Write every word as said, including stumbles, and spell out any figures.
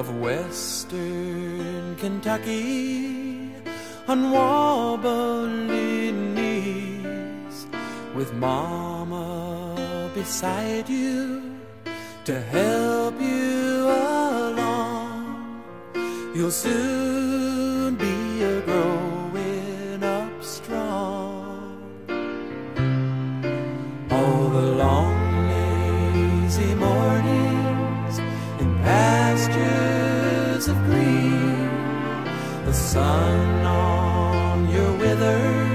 of western Kentucky on wobbling knees, with mama beside you to help you along. You'll soon be a growing up strong. All the long lazy mornings in pastures of green, the sun on your withered